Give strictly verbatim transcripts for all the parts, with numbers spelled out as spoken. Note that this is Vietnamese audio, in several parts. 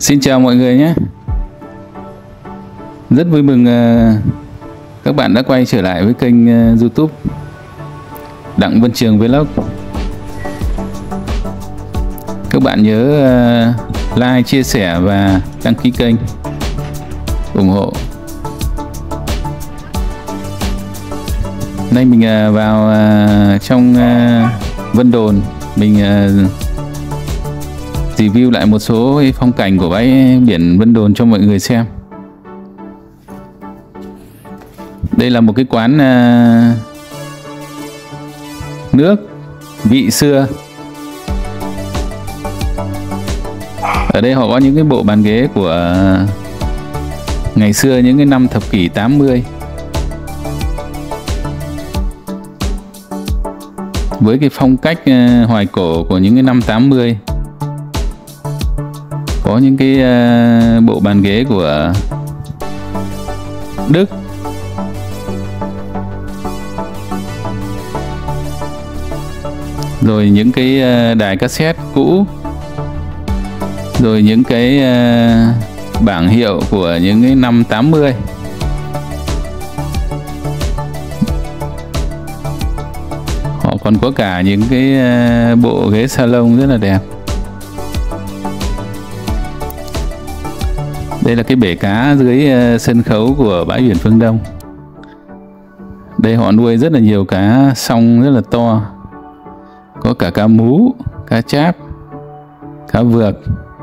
Xin chào mọi người nhé. Rất vui mừng các bạn đã quay trở lại với kênh YouTube Đặng Vân Trường Vlog. Các bạn nhớ like, chia sẻ và đăng ký kênh ủng hộ. Nay mình vào trong Vân Đồn, mình review lại một số phong cảnh của bãi biển Vân Đồn cho mọi người xem. Đây là một cái quán nước vị xưa. Ở đây họ có những cái bộ bàn ghế của ngày xưa, những cái năm thập kỷ tám mươi. Với cái phong cách hoài cổ của những cái năm tám mươi. Có những cái bộ bàn ghế của Đức. Rồi những cái đài cassette cũ. Rồi những cái bảng hiệu của những cái năm tám mươi. Họ còn có cả những cái bộ ghế salon rất là đẹp. Đây là cái bể cá dưới sân khấu của bãi biển Phương Đông. Đây họ nuôi rất là nhiều cá song rất là to. Có cả cá mú, cá cháp, cá vược.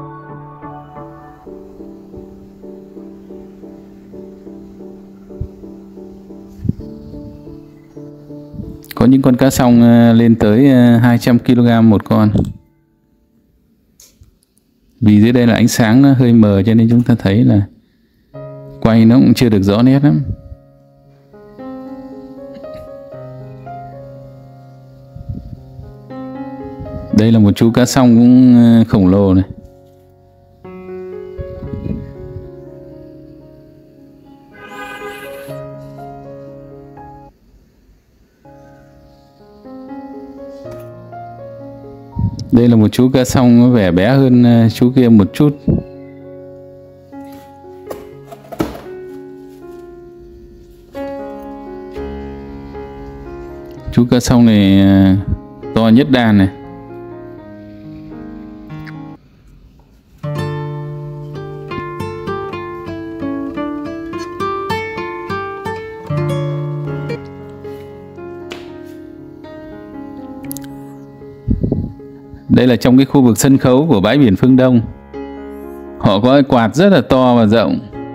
Có những con cá song lên tới hai trăm ki lô gam một con. Vì dưới đây là ánh sáng nó hơi mờ cho nên chúng ta thấy là quay nó cũng chưa được rõ nét lắm. Đây là một chú cá song cũng khổng lồ này. Đây là một chú cá song có vẻ bé hơn chú kia một chút. Chú cá song này to nhất đàn này. Đây là trong cái khu vực sân khấu của bãi biển Phương Đông. Họ có cái quạt rất là to và rộng.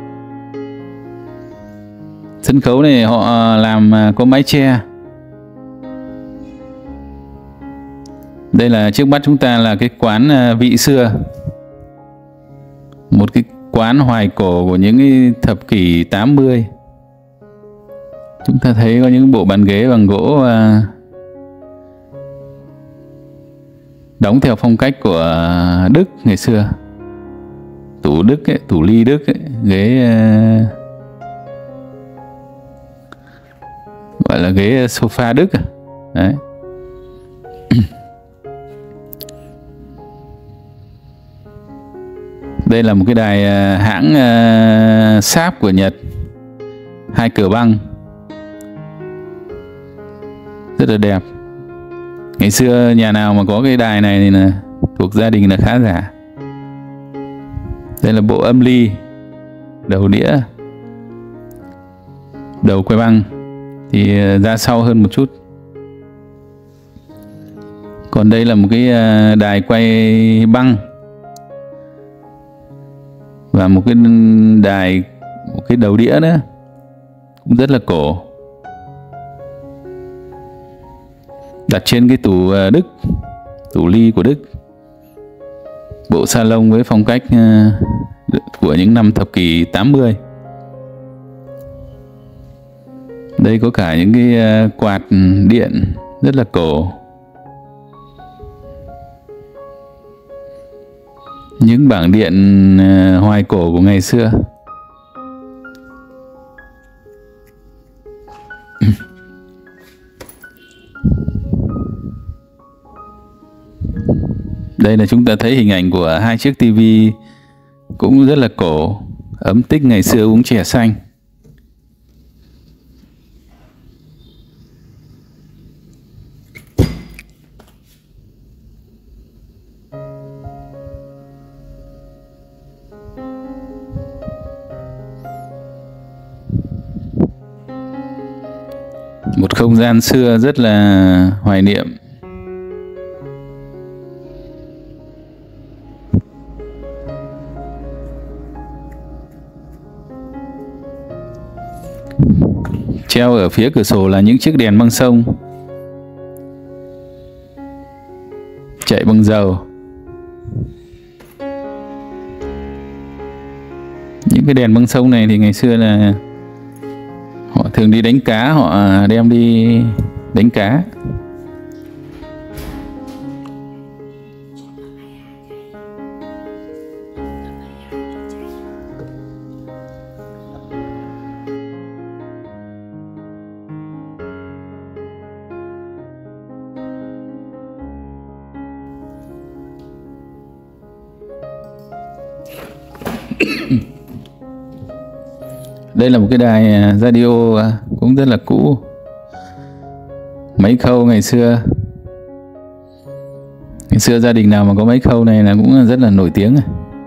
Sân khấu này họ làm có mái che. Đây là trước mắt chúng ta là cái quán vị xưa. Một cái quán hoài cổ của những cái thập kỷ tám mươi. Chúng ta thấy có những bộ bàn ghế bằng gỗ đóng theo phong cách của Đức ngày xưa. Tủ Đức ấy, tủ ly Đức ấy, ghế gọi là ghế sofa Đức. Đấy. Đây là một cái đài hãng Sharp của Nhật. Hai cửa băng. Rất là đẹp. Ngày xưa nhà nào mà có cái đài này thì là thuộc gia đình là khá giả. Đây là bộ âm ly, đầu đĩa, đầu quay băng thì ra sau hơn một chút. Còn đây là một cái đài quay băng và một cái đài, một cái đầu đĩa nữa cũng rất là cổ. Đặt trên cái tủ Đức, tủ ly của Đức. Bộ salon với phong cách của những năm thập kỷ tám mươi. Đây có cả những cái quạt điện rất là cổ. Những bảng điện hoài cổ của ngày xưa. Đây là chúng ta thấy hình ảnh của hai chiếc tivi cũng rất là cổ, ấm tích ngày xưa uống chè xanh. Một không gian xưa rất là hoài niệm. Treo ở phía cửa sổ là những chiếc đèn băng sông chạy bằng dầu. Những cái đèn băng sông này thì ngày xưa là họ thường đi đánh cá, họ đem đi đánh cá. Đây là một cái đài radio cũng rất là cũ, máy khâu ngày xưa. Ngày xưa gia đình nào mà có máy khâu này là cũng rất là nổi tiếng,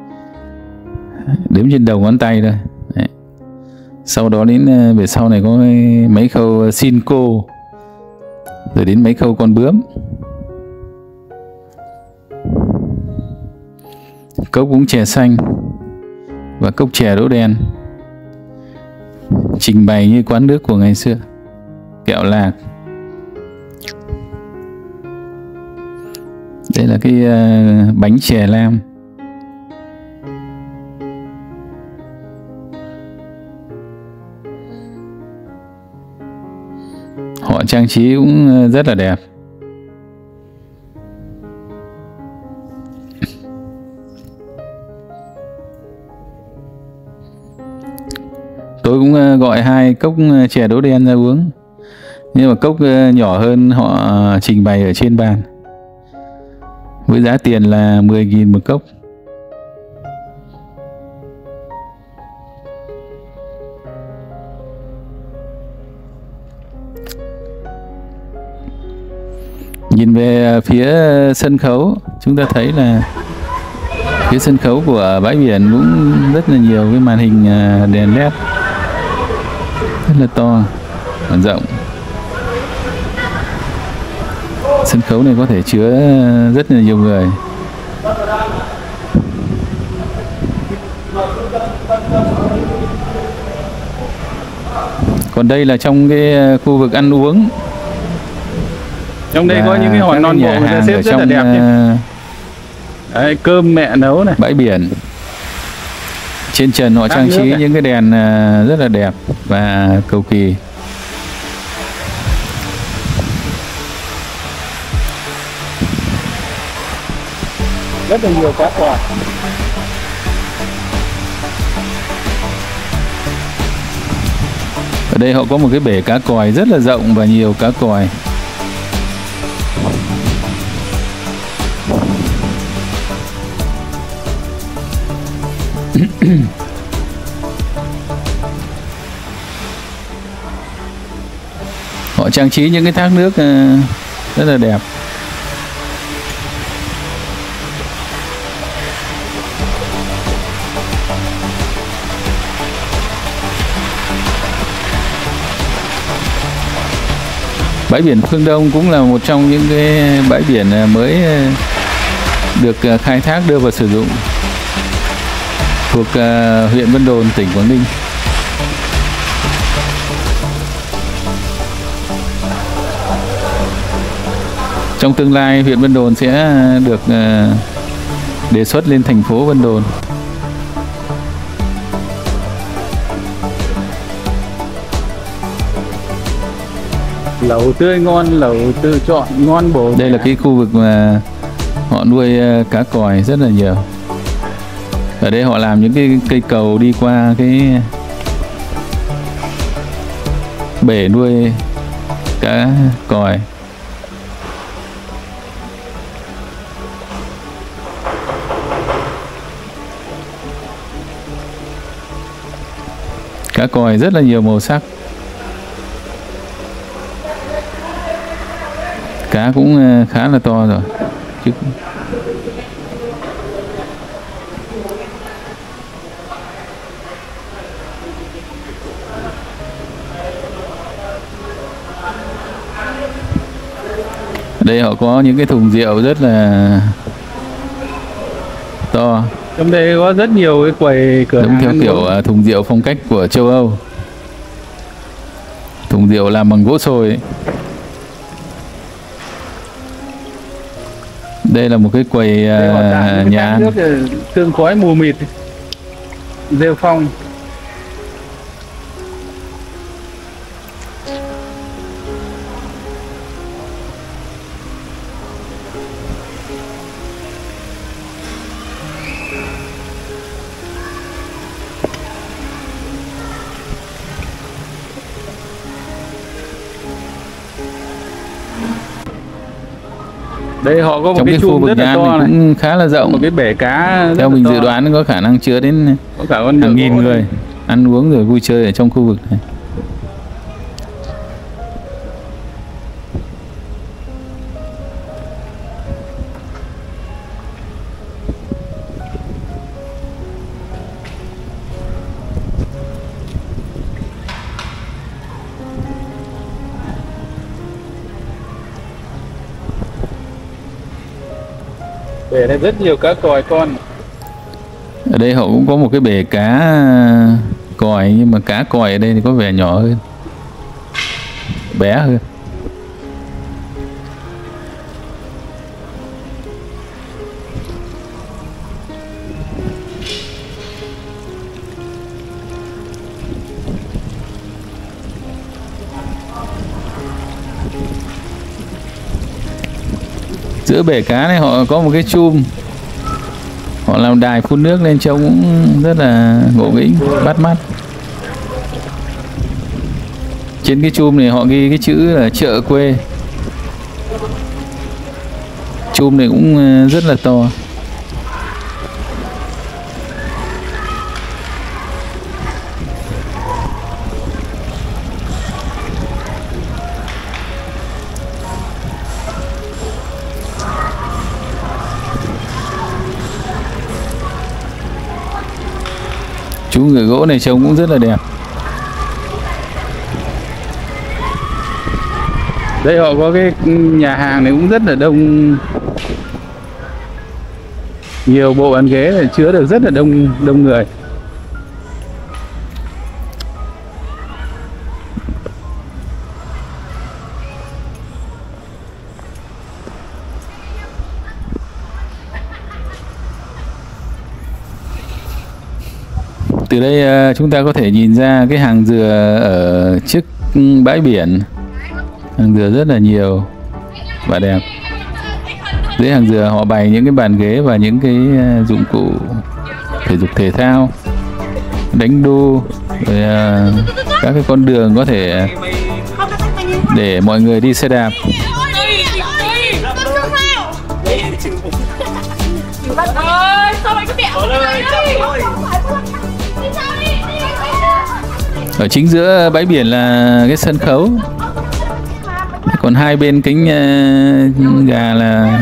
đếm trên đầu ngón tay thôi. Đấy. Sau đó đến về sau này có máy khâu Sinco, rồi đến máy khâu con bướm. Cốc uống chè xanh và cốc chè đỗ đen trình bày như quán nước của ngày xưa. Kẹo lạc. Đây là cái uh, bánh chè lam. Họ trang trí cũng rất là đẹp. Tôi cũng gọi hai cốc chè đỗ đen ra uống, nhưng mà cốc nhỏ hơn họ trình bày ở trên bàn, với giá tiền là mười nghìn một cốc. Nhìn về phía sân khấu, chúng ta thấy là phía sân khấu của bãi biển cũng rất là nhiều cái màn hình đèn led rất là to và rộng. Sân khấu này có thể chứa rất là nhiều người. Còn đây là trong cái khu vực ăn uống. Trong đây và có những cái hỏi non bộ người ta xếp rất là đẹp nhé. Đấy, cơm mẹ nấu này. Bãi biển. Trên trần họ trang trí những cái đèn rất là đẹp và cầu kỳ. Rất là nhiều cá còi. Ở đây họ có một cái bể cá còi rất là rộng và nhiều cá còi. Họ trang trí những cái thác nước rất là đẹp. Bãi biển Phương Đông cũng là một trong những cái bãi biển mới được khai thác đưa vào sử dụng, thuộc huyện Vân Đồn, tỉnh Quảng Ninh. Trong tương lai, huyện Vân Đồn sẽ được đề xuất lên thành phố Vân Đồn. Lẩu tươi ngon, lẩu tự chọn ngon bổ. Đây là cái khu vực mà họ nuôi cá còi rất là nhiều. Ở đây họ làm những cái cây cầu đi qua cái bể nuôi cá còi. Cá còi rất là nhiều màu sắc. Cá cũng khá là to rồi. Chứ... Đây họ có những cái thùng rượu rất là to. Trong đây có rất nhiều cái quầy cửa đúng hàng theo kiểu uống. Thùng rượu phong cách của châu Âu. Thùng rượu làm bằng gỗ sồi ấy. Đây là một cái quầy uh, nhà ăn. Sương khói mù mịt, rêu phong. Đây họ có một trong cái, cái chum khu vực rất nhà là ăn to này, cũng khá là rộng. một cái bể cá rất theo là mình to. dự đoán có khả năng chứa đến có cả con hàng nghìn gỗ người này. ăn uống rồi vui chơi ở trong khu vực này. Bể này rất nhiều cá còi con. Ở đây họ cũng có một cái bể cá còi, nhưng mà cá còi ở đây thì có vẻ nhỏ hơn, bé hơn. Giữa bể cá này họ có một cái chum, họ làm đài phun nước lên trông cũng rất là ngộ nghĩnh, bắt mắt. Trên cái chum này họ ghi cái chữ là chợ quê. Chum này cũng rất là to. Chú người gỗ này trông cũng rất là đẹp. Đây họ có cái nhà hàng này cũng rất là đông, nhiều bộ bàn ghế này chứa được rất là đông đông người. Từ đây chúng ta có thể nhìn ra cái hàng dừa ở trước bãi biển. Hàng dừa rất là nhiều và đẹp. Dưới hàng dừa họ bày những cái bàn ghế và những cái dụng cụ thể dục thể thao, đánh đu, rồi các cái con đường có thể để mọi người đi xe đạp. Ở chính giữa bãi biển là cái sân khấu. Còn hai bên cánh uh, gà là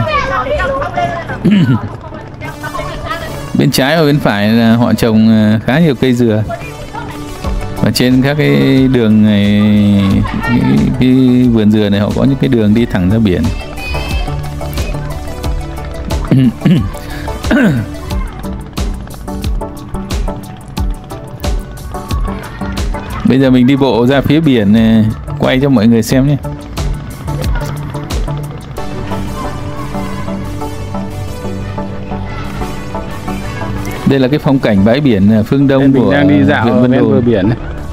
bên trái và bên phải là họ trồng uh, khá nhiều cây dừa. Và trên các cái đường này, cái, cái vườn dừa này họ có những cái đường đi thẳng ra biển. Bây giờ mình đi bộ ra phía biển này, quay cho mọi người xem nhé. Đây là cái phong cảnh bãi biển phương Đông của đang đi dạo huyện Vân bên bờ Đồn. biển.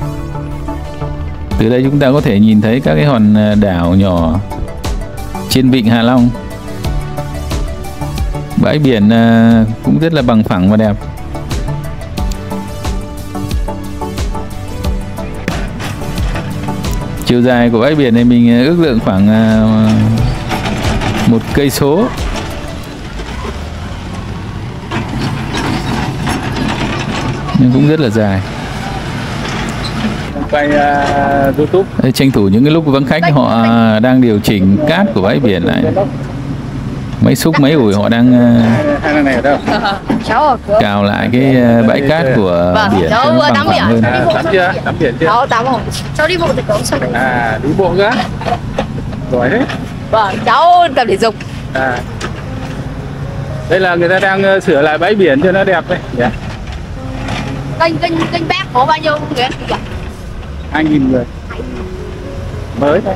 Từ đây chúng ta có thể nhìn thấy các cái hòn đảo nhỏ trên vịnh Hạ Long. Bãi biển cũng rất là bằng phẳng và đẹp. Chiều dài của bãi biển này mình ước lượng khoảng một cây số. Nhưng cũng rất là dài. quay uh, YouTube. Đây, tranh thủ những cái lúc vắng khách họ đang điều chỉnh cát của bãi biển này. Máy xúc máy ủi họ đang hai này ở đâu? cào lại cái bãi cát của biển cho nó bằng phẳng hơn. À, tắm chưa? Tắm biển chưa? Cháu tắm rồi. Cháu đi bộ thể cống sau đấy. À, đi bộ cơ? Giỏi thế. Vâng, cháu tập thể dục. À. Đây là người ta đang sửa lại bãi biển cho nó đẹp đấy. Yeah. Kênh kênh kênh Bác có bao nhiêu người? hai nghìn người. Mới thôi.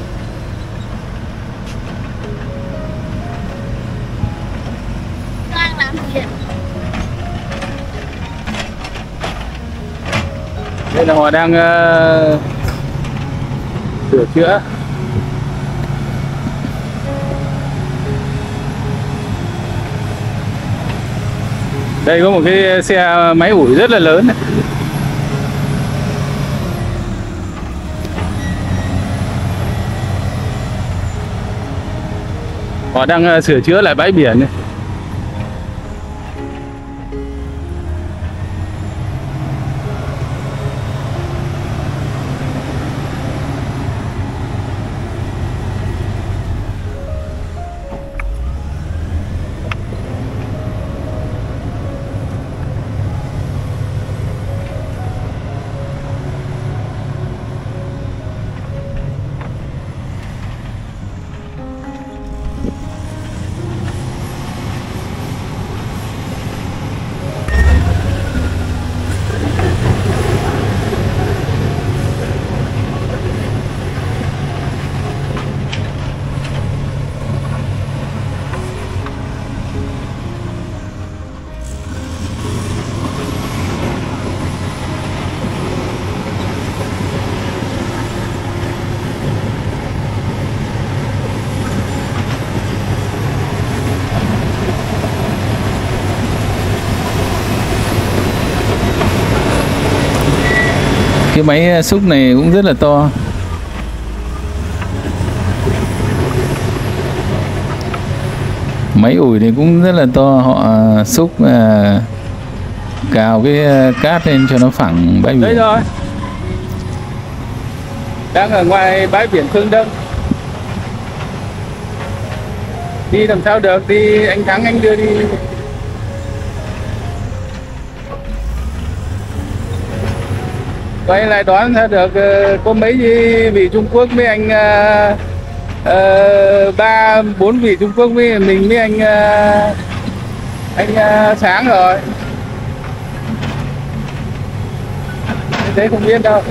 Đang làm gì? Đây là họ đang uh, sửa chữa. Đây có một cái xe máy ủi rất là lớn này. Họ đang uh, sửa chữa lại bãi biển này. Cái máy xúc này cũng rất là to. Máy ủi này cũng rất là to. Họ xúc uh, cào cái cát lên cho nó phẳng bãi biển. Đấy rồi. Đang ở ngoài bãi biển Phương Đông. Đi làm sao được, đi anh Thắng anh đưa đi. Quay lại đoán ra được có mấy vị Trung Quốc với anh uh, ba bốn vị Trung Quốc với mình với anh uh, anh uh, Sáng rồi. Thế không biết đâu.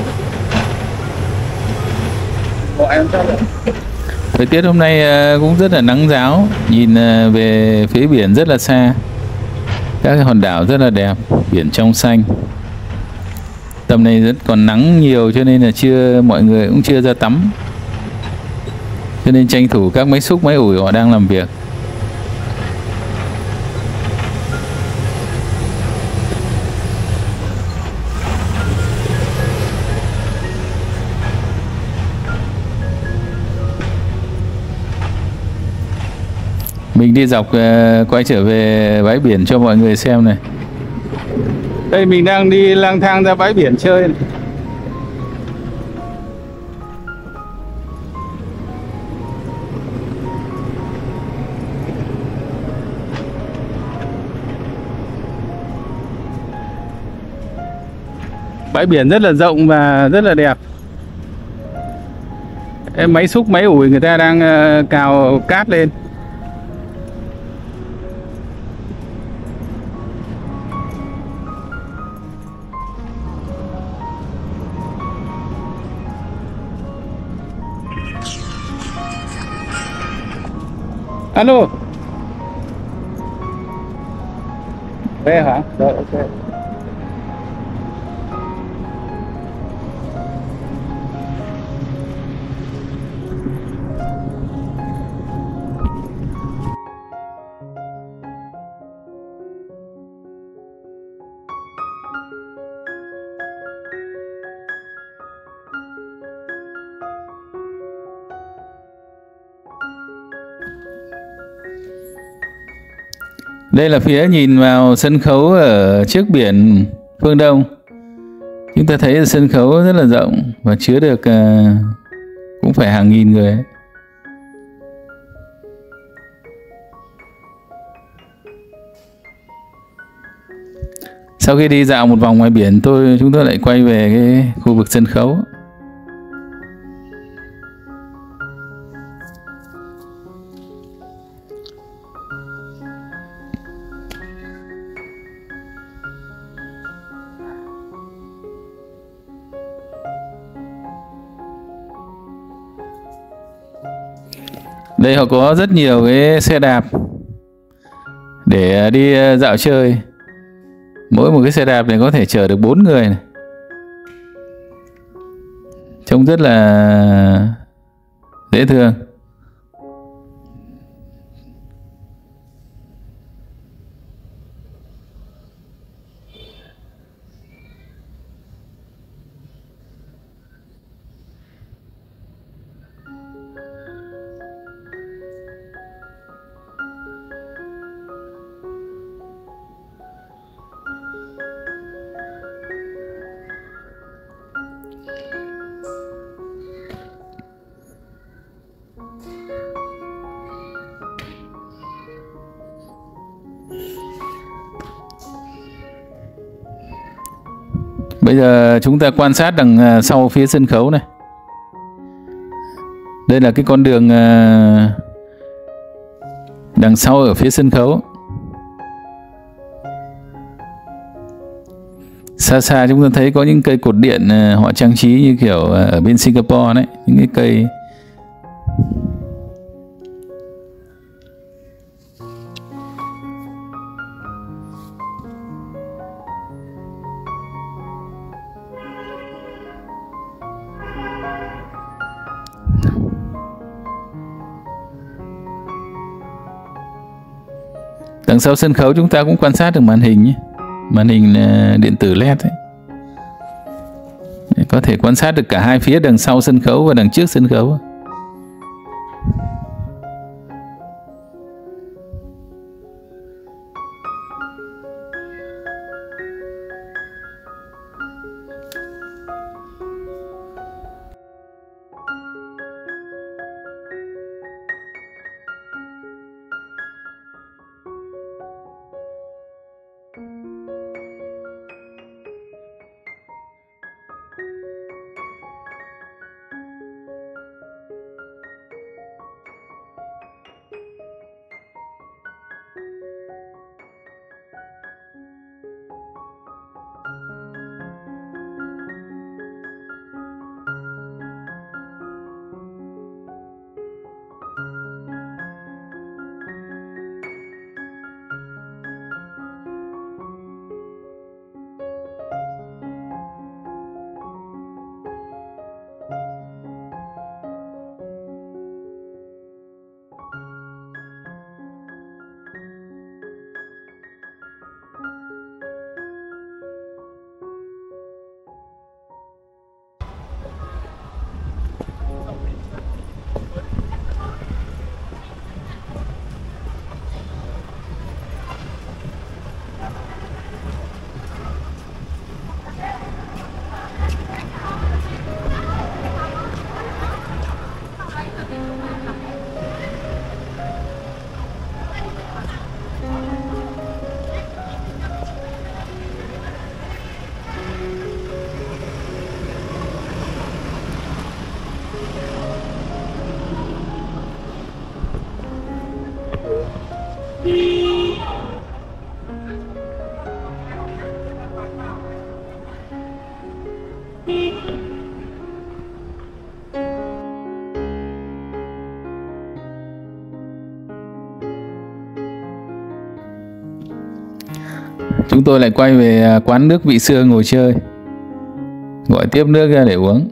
Gọi làm sao được. Thời tiết hôm nay cũng rất là nắng ráo, nhìn về phía biển rất là xa. Các cái hòn đảo rất là đẹp, biển trong xanh. Tầm này rất còn nắng nhiều cho nên là chưa mọi người cũng chưa ra tắm. Cho nên tranh thủ các máy xúc máy ủi họ đang làm việc. Mình đi dọc uh, quay trở về bãi biển cho mọi người xem này. Đây mình đang đi lang thang ra bãi biển chơi này. Bãi biển rất là rộng và rất là đẹp. Em máy xúc máy ủi người ta đang uh, cào cát lên. Alo. Về hả? Rồi, ok. Đây là phía nhìn vào sân khấu ở trước biển Phương Đông. Chúng ta thấy sân khấu rất là rộng và chứa được uh, cũng phải hàng nghìn người ấy. Sau khi đi dạo một vòng ngoài biển, tôi chúng tôi lại quay về cái khu vực sân khấu. Đây họ có rất nhiều cái xe đạp để đi dạo chơi. Mỗi một cái xe đạp này có thể chở được bốn người này. Trông rất là dễ thương. Bây giờ chúng ta quan sát đằng sau phía sân khấu này. Đây là cái con đường đằng sau ở phía sân khấu. Xa xa chúng ta thấy có những cây cột điện họ trang trí như kiểu ở bên Singapore đấy, những cái cây. Đằng sau sân khấu chúng ta cũng quan sát được màn hình nhé. Màn hình điện tử led ấy. Có thể quan sát được cả hai phía, đằng sau sân khấu và đằng trước sân khấu. Chúng tôi lại quay về quán nước Vị Xưa ngồi chơi, gọi tiếp nước ra để uống.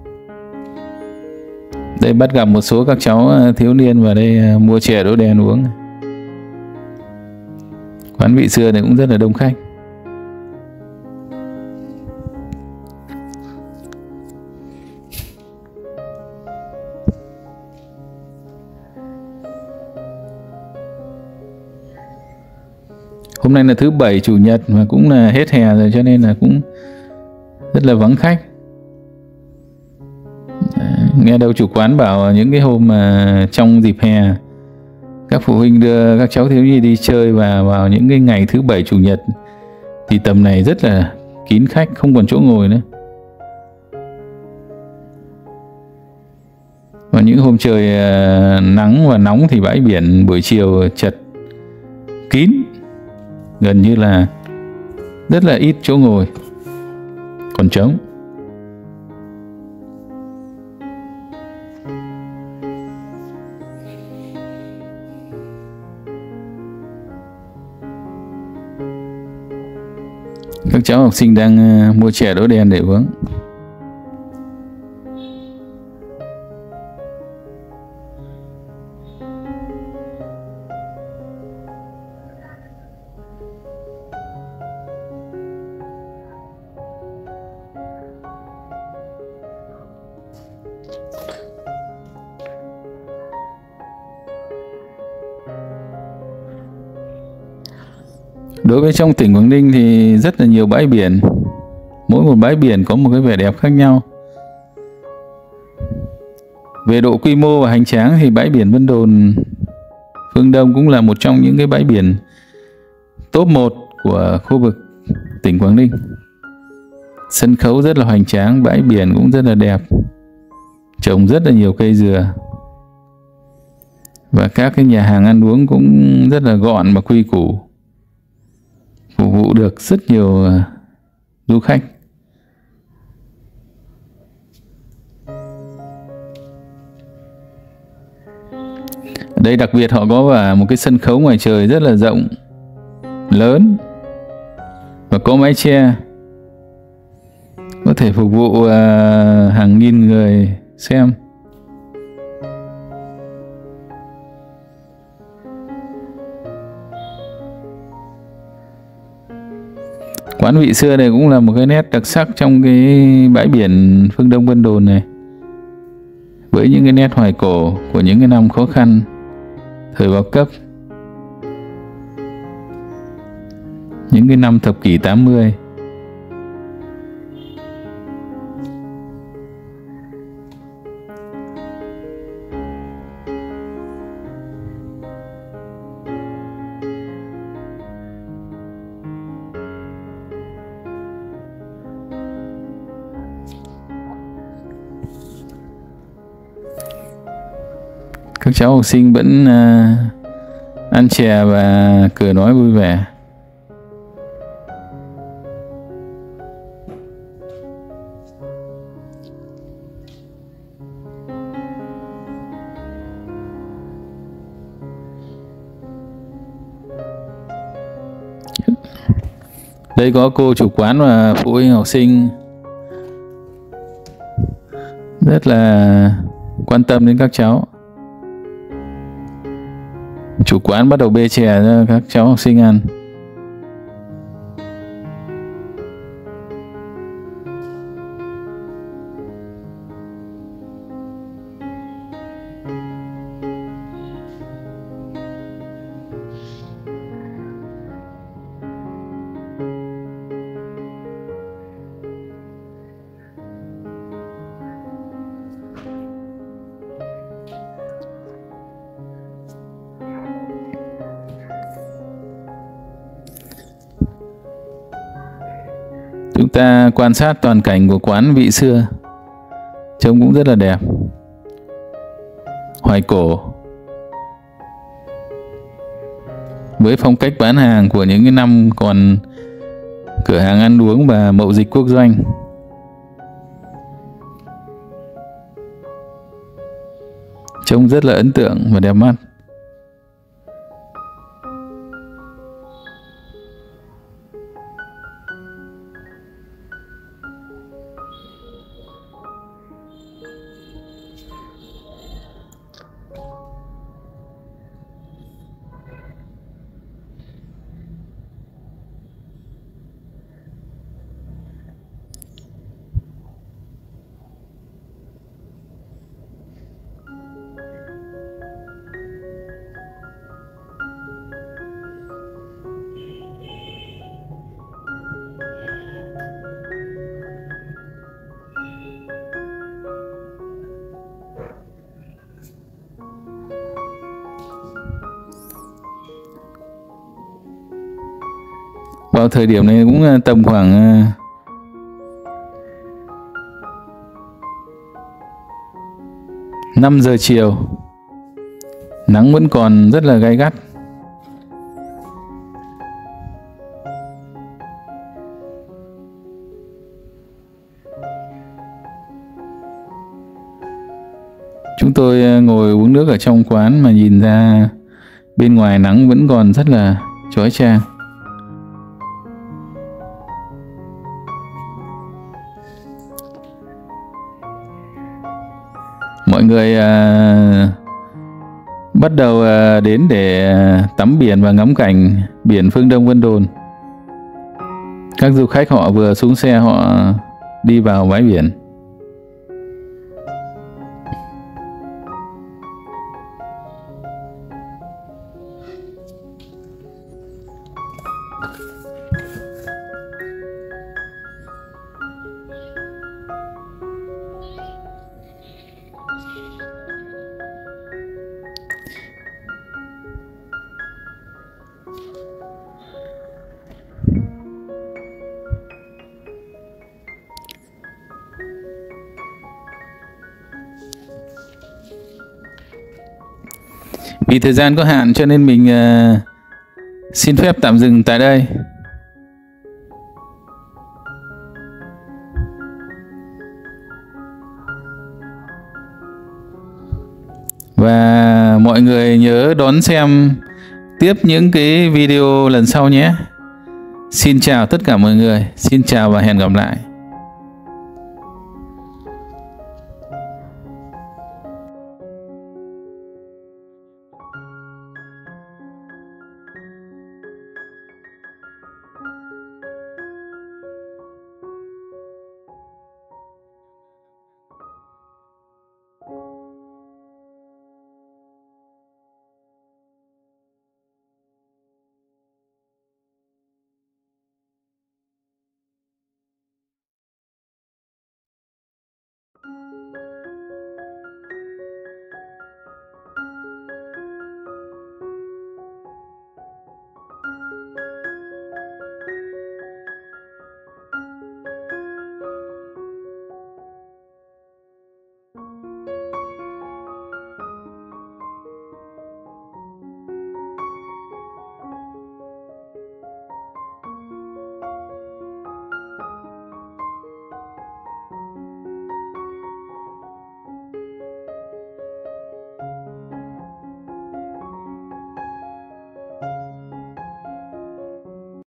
Đây bắt gặp một số các cháu thiếu niên vào đây mua chè đỗ đèn uống. Quán Vị Xưa này cũng rất là đông khách. Hôm nay là thứ bảy chủ nhật mà cũng là hết hè rồi, cho nên là cũng rất là vắng khách. Nghe đâu chủ quán bảo những cái hôm mà trong dịp hè các phụ huynh đưa các cháu thiếu nhi đi chơi và vào những cái ngày thứ bảy chủ nhật thì tầm này rất là kín khách, không còn chỗ ngồi nữa. Và những hôm trời nắng và nóng thì bãi biển buổi chiều chật kín, gần như là rất là ít chỗ ngồi, còn trống. Các cháu học sinh đang mua chè đỗ đen để uống. Đối với trong tỉnh Quảng Ninh thì rất là nhiều bãi biển. Mỗi một bãi biển có một cái vẻ đẹp khác nhau. Về độ quy mô và hoành tráng thì bãi biển Vân Đồn Phương Đông cũng là một trong những cái bãi biển top một của khu vực tỉnh Quảng Ninh. Sân khấu rất là hoành tráng, bãi biển cũng rất là đẹp, trồng rất là nhiều cây dừa. Và các cái nhà hàng ăn uống cũng rất là gọn và quy củ, phục vụ được rất nhiều uh, du khách. Ở đây đặc biệt họ có cả một cái sân khấu ngoài trời rất là rộng, lớn và có mái che, có thể phục vụ uh, hàng nghìn người xem. Quán vị xưa này cũng là một cái nét đặc sắc trong cái bãi biển Phương Đông Vân Đồn này, với những cái nét hoài cổ của những cái năm khó khăn thời bao cấp, những cái năm thập kỷ tám mươi. Các cháu học sinh vẫn uh, ăn chè và cười nói vui vẻ. Đây có cô chủ quán và phụ huynh học sinh rất là quan tâm đến các cháu. Chủ quán bắt đầu bê chè cho các cháu học sinh ăn. Chúng ta quan sát toàn cảnh của quán vị xưa, trông cũng rất là đẹp, hoài cổ, với phong cách bán hàng của những cái năm còn cửa hàng ăn uống và mậu dịch quốc doanh. Trông rất là ấn tượng và đẹp mắt. Vào thời điểm này cũng tầm khoảng năm giờ chiều. Nắng vẫn còn rất là gay gắt. Chúng tôi ngồi uống nước ở trong quán mà nhìn ra bên ngoài nắng vẫn còn rất là chói chang. Mọi người à, bắt đầu à, đến để tắm biển và ngắm cảnh biển phương Đông Vân Đồn. Các du khách họ vừa xuống xe họ đi vào bãi biển. Vì thời gian có hạn cho nên mình uh, xin phép tạm dừng tại đây. Và mọi người nhớ đón xem tiếp những cái video lần sau nhé. Xin chào tất cả mọi người. Xin chào và hẹn gặp lại.